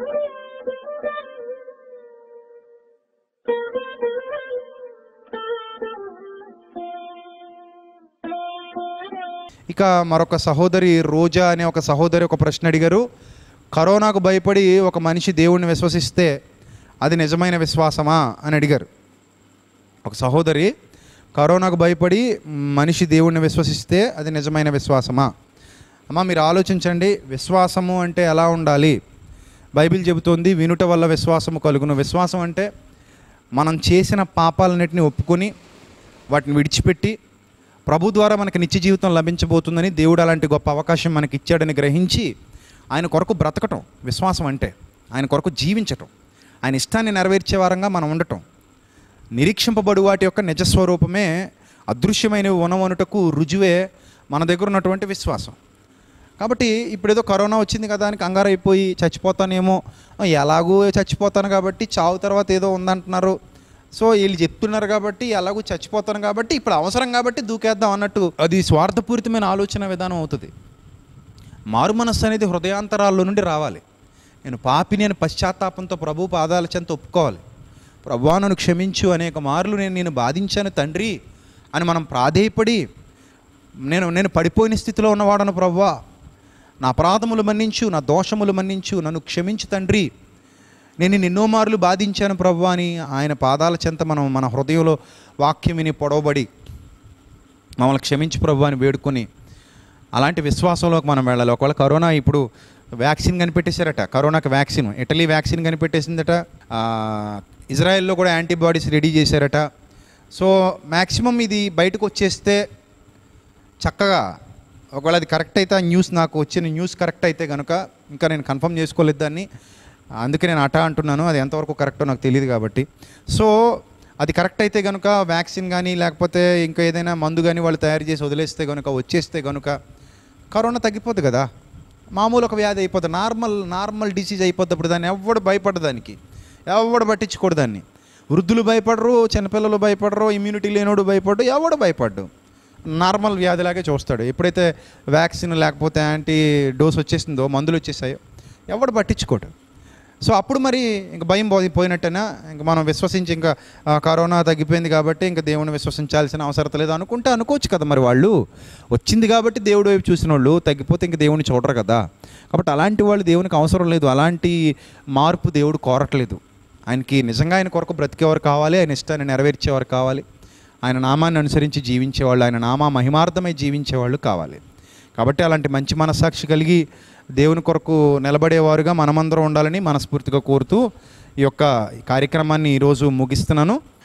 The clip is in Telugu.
ఇక మరొక సహోదరి రోజా అనే ఒక సహోదరి ఒక ప్రశ్న అడిగారు. కరోనాకు భయపడి ఒక మనిషి దేవుణ్ణి విశ్వసిస్తే అది నిజమైన విశ్వాసమా అని అడిగారు. ఒక సహోదరి, కరోనాకు భయపడి మనిషి దేవుణ్ణి విశ్వసిస్తే అది నిజమైన విశ్వాసమా? అమ్మ, మీరు ఆలోచించండి. విశ్వాసము అంటే ఎలా ఉండాలి? బైబిల్ చెబుతోంది, వినుట వల్ల విశ్వాసము కలుగును. విశ్వాసం అంటే మనం చేసిన పాపాలన్నిటిని ఒప్పుకొని వాటిని విడిచిపెట్టి ప్రభు ద్వారా మనకి నిత్య జీవితం లభించబోతుందని దేవుడు అలాంటి గొప్ప అవకాశం మనకి ఇచ్చాడని గ్రహించి ఆయన కొరకు బ్రతకటం విశ్వాసం అంటే. ఆయన కొరకు జీవించటం, ఆయన ఇష్టాన్ని నెరవేర్చే వారంగా మనం ఉండటం. నిరీక్షింపబడు వాటి యొక్క నిజస్వరూపమే అదృశ్యమైనవి ఉన్నవనుటకు రుజువే మన దగ్గర ఉన్నటువంటి విశ్వాసం. కాబట్టి ఇప్పుడు ఏదో కరోనా వచ్చింది కదా అని కంగారు అయిపోయి చచ్చిపోతానేమో, ఎలాగూ చచ్చిపోతాను కాబట్టి చావు తర్వాత ఏదో ఉందంటున్నారు, సో వీళ్ళు చెప్తున్నారు కాబట్టి ఎలాగూ చచ్చిపోతాను కాబట్టి ఇప్పుడు అవసరం కాబట్టి దూకేద్దాం అన్నట్టు అది స్వార్థపూరితమైన ఆలోచన విధానం అవుతుంది. మారు మనస్సు అనేది హృదయాంతరాల్లో నుండి రావాలి. నేను పాపిని అని పశ్చాత్తాపంతో ప్రభు పాదాల చెంత ఒప్పుకోవాలి. ప్రభువా నన్ను క్షమించు, అనేక మార్లు నేను బాధించాను తండ్రి అని మనం ప్రాధేయపడి, నేను పడిపోయిన స్థితిలో ఉన్నవాడను ప్రభువా, నా అపరాధములు మన్నించు, నా దోషములు మన్నించు, నన్ను క్షమించు తండ్రి, నేను ఎన్నో మార్లు బాధించాను ప్రభువా అని ఆయన పాదాల చెంత మనం మన హృదయంలో వాక్యం విని పొడవబడి మమ్మల్ని క్షమించు ప్రభువా అని వేడుకొని అలాంటి విశ్వాసంలోకి మనం వెళ్ళాలి. ఒకవేళ కరోనా ఇప్పుడు వ్యాక్సిన్ కనిపెట్టేశారట, కరోనాకి వ్యాక్సిన్, ఇటలీ వ్యాక్సిన్ కనిపెట్టేసిందట, ఇజ్రాయెల్లో కూడా యాంటీబాడీస్ రెడీ చేశారట. సో మ్యాక్సిమం ఇది బయటకు వచ్చేస్తే చక్కగా, ఒకవేళ అది కరెక్ట్ అయితే, ఆ న్యూస్ నాకు వచ్చిన న్యూస్ కరెక్ట్ అయితే కనుక, ఇంకా నేను కన్ఫర్మ్ చేసుకోలేదు దాన్ని, అందుకే నేను అంటున్నాను, అది ఎంతవరకు కరెక్టో నాకు తెలియదు కాబట్టి. సో అది కరెక్ట్ అయితే కనుక వ్యాక్సిన్ కానీ లేకపోతే ఇంకా ఏదైనా మందు కానీ వాళ్ళు తయారు చేసి వదిలేస్తే కనుక, వచ్చేస్తే కనుక కరోనా తగ్గిపోద్ది కదా, మామూలు ఒక వ్యాధి అయిపోతుంది, నార్మల్ డిసీజ్ అయిపోద్ది. అప్పుడు దాన్ని ఎవడు భయపడ్డు, దానికి ఎవడు పట్టించుకోడు దాన్ని. వృద్ధులు భయపడరు, చిన్నపిల్లలు భయపడరు, ఇమ్యూనిటీ లేనోడు భయపడ్డు, ఎవడు భయపడ్డు, నార్మల్ వ్యాధిలాగే చూస్తాడు. ఎప్పుడైతే వ్యాక్సిన్ లేకపోతే యాంటీ డోస్ వచ్చేసిందో, మందులు వచ్చేసాయో ఎవడు పట్టించుకోడు. సో అప్పుడు మరి ఇంక భయం పోయినట్టేనా, ఇంక మనం విశ్వసించి ఇంకా కరోనా తగ్గిపోయింది కాబట్టి ఇంకా దేవుని విశ్వసించాల్సిన అవసరం లేదు అనుకోవచ్చు కదా. మరి వాళ్ళు వచ్చింది కాబట్టి దేవుడి వైపు చూసిన వాళ్ళు, తగ్గిపోతే ఇంక దేవుని చూడరు కదా. కాబట్టి అలాంటి వాళ్ళు దేవునికి అవసరం లేదు, అలాంటి మార్పు దేవుడు కోరట్లేదు. ఆయనకి నిజంగా ఆయన కొరకు బ్రతికేవారు కావాలి, ఆయన ఇష్టాన్ని నెరవేర్చేవారు కావాలి, ఆయన నామాన్ని అనుసరించి జీవించేవాళ్ళు, ఆయన నామా మహిమార్థమై జీవించేవాళ్ళు కావాలి. కాబట్టి అలాంటి మంచి మనస్సాక్షి కలిగి దేవుని కొరకు నిలబడేవారుగా మనమందరం ఉండాలని మనస్ఫూర్తిగా కోరుతూ ఈ యొక్క కార్యక్రమాన్ని ఈరోజు ముగిస్తున్నాను.